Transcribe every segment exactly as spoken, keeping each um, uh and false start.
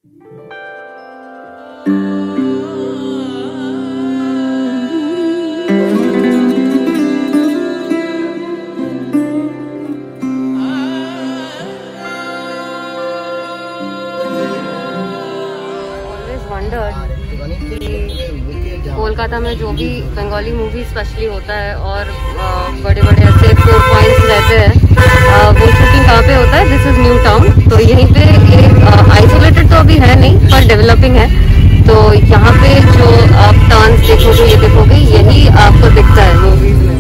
कोलकाता में जो भी बंगाली मूवी स्पेशली होता है और बड़े बड़े ऐसे फोर पॉइंट्स रहते हैं, वो शूटिंग कहाँ पे होता है? This is New Town. तो यहीं पे ये आइसोलेटेड तो अभी है नहीं पर डेवलपिंग है। तो यहाँ पे जो आप टर्न्स देखोगे, ये देखोगे, यही आपको दिखता है मूवीज में।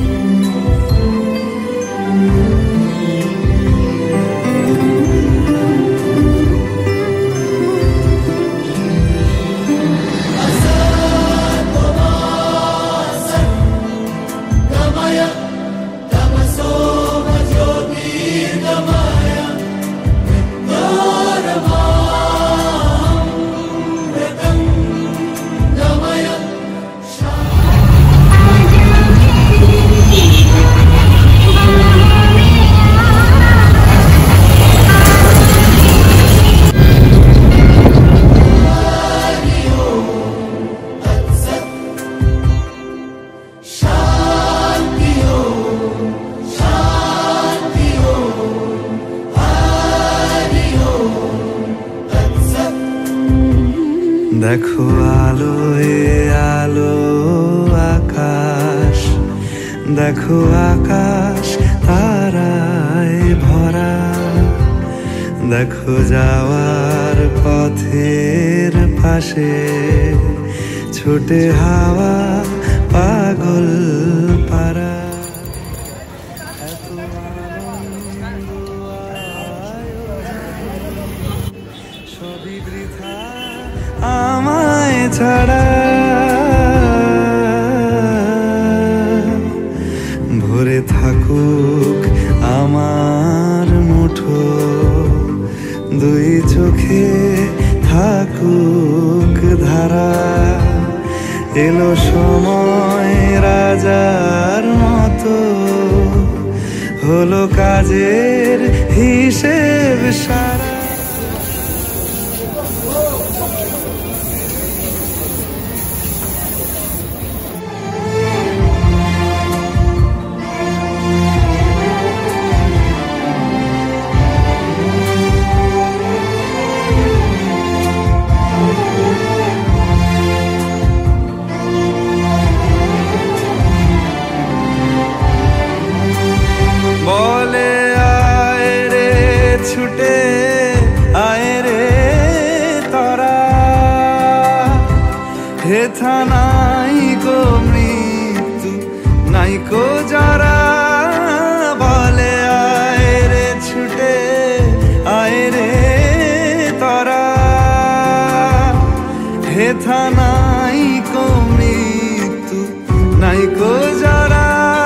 देखो आलो ए आलो आकाश, देखो आकाश ताराय भरा, देखो যাওয়ার পথের পাশে ছুটে হাওয়া পাগল পারা। সবই বৃথা আমায় ছাড়া, ভরে থাকুক আমার মুঠো, দুই চোখে থাকুক ধারা। এলো সময় রাজার মতো, হলো কাজের হিসেব সারা। বলে আয় রে ছুটে আয় রে তারা, হেথা নাই গো মৃত্যু নাই কো যারা। বলে আয় রে ছুটে আয় রে তারা, হেথা নাই কো মৃত্যু নাই কো যারা।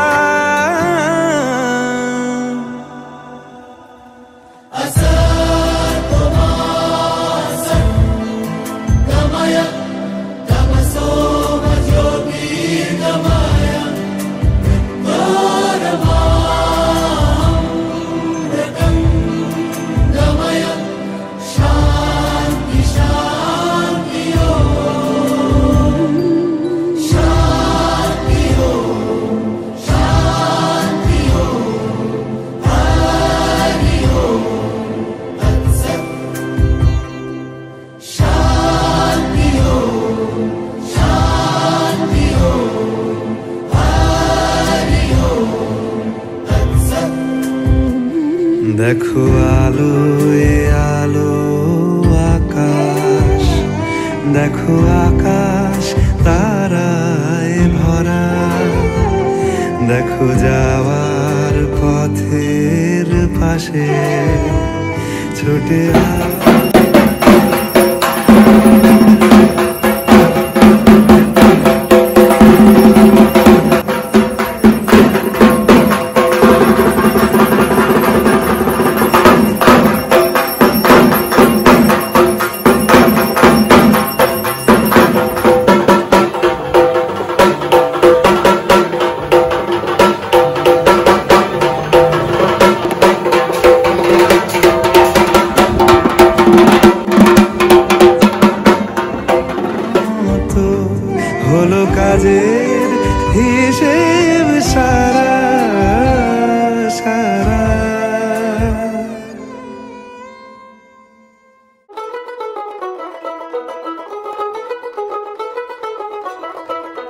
দেখো আলো এ আলো আকাশ, দেখো আকাশ তারায় ভরা, দেখো যাওয়ার পথের পাশে ছুটে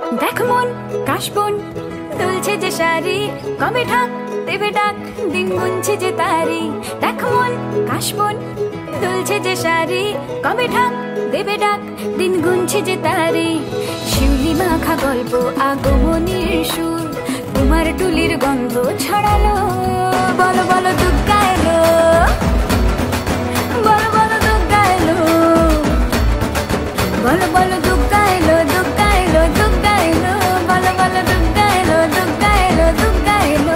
দেখ মন কাশবন দুলছে যে শাড়ি, কবে ঢাক দেবে ডাক দিন গুনছে যে তারি। দেখ মন কাশবন দুলছে যে শাড়ি, কবে ঢাক দেবে ডাক দিন গুনছে যে তারি। শিউলি মাখা গল্প আগমনীর সুর, তোমার টুলির গন্ধ ছড়ালো। বলো বলো দুর্গা এলো, বলো বলো দুর্গা এলো, বলো বলো দুর্গা এলো, দুর্গা এলো, দুর্গা এলো, বলো বলো দুর্গা এলো, দুর্গা এলো, দুর্গা এলো।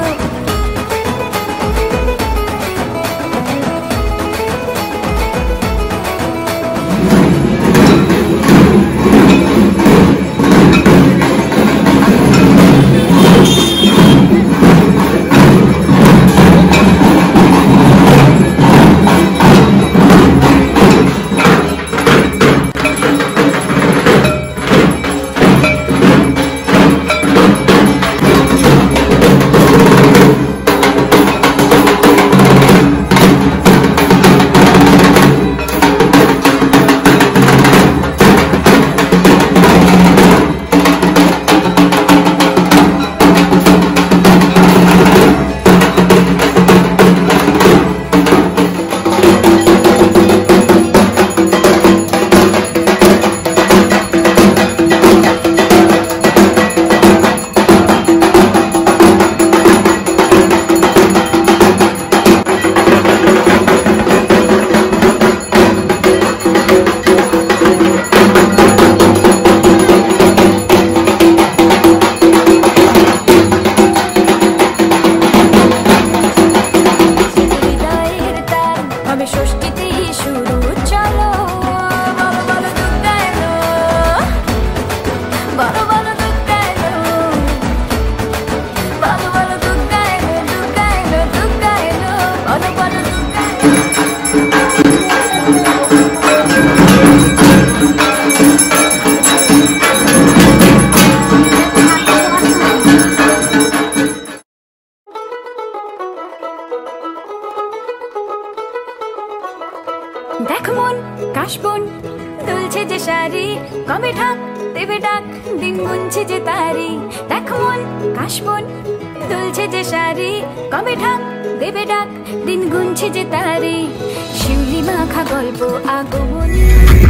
দেখ মন কাশবন দুলছে যে শাড়ি, কবে ঢাক দেবে ডাক দিন গুনছে যে তারি। দেখ মন কাশবন দুলছে যে শাড়ি, কবে ঢাক দেবে ডাক দিন গুনছে যে তারি। শিউলি মাখা গল্প আগমনী।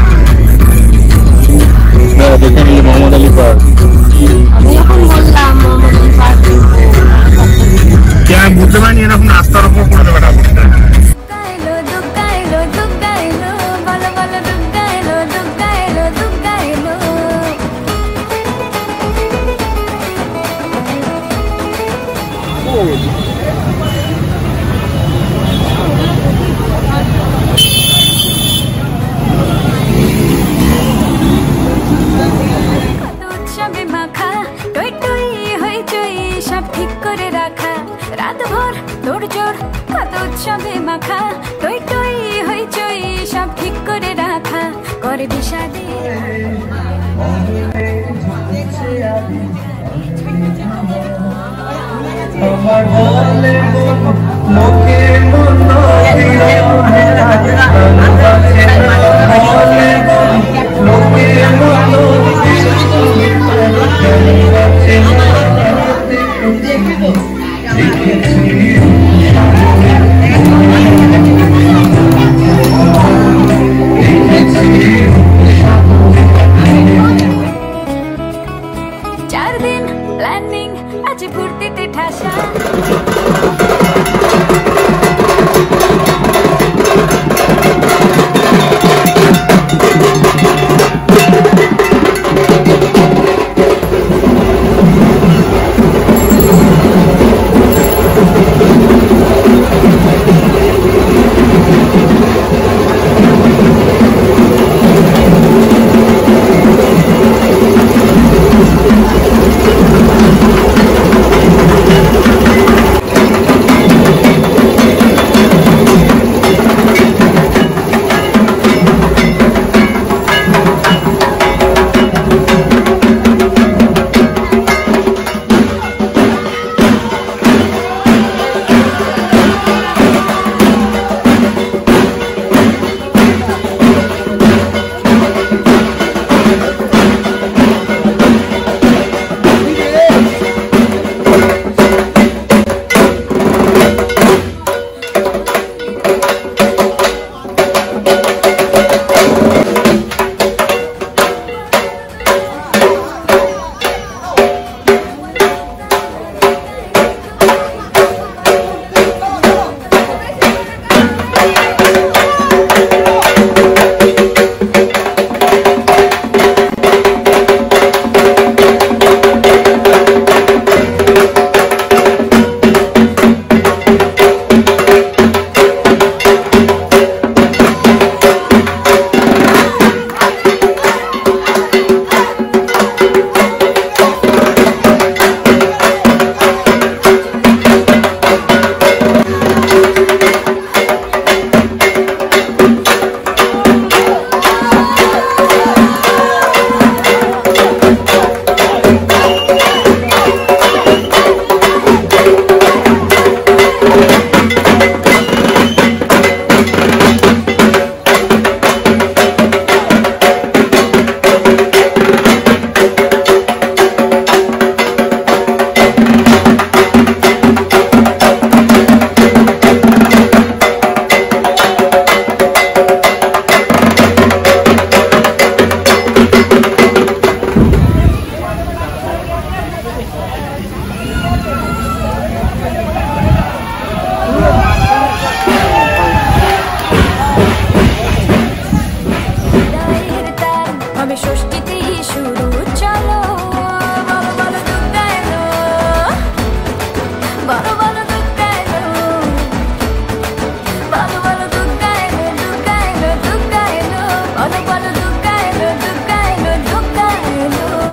আমি এখন বললাম মোহাম্মদ আলী পার্ক। আমি বুঝতে পারিনি এরকম রাস্তার উপর করে দেবে ঠাকুরটা। রাত ভর তোড়জোড় কত উৎসবে মাখা, টই টই হইচই সব ঠিক করে রাখা, করে বিষাদে আমার বলে লোকে মন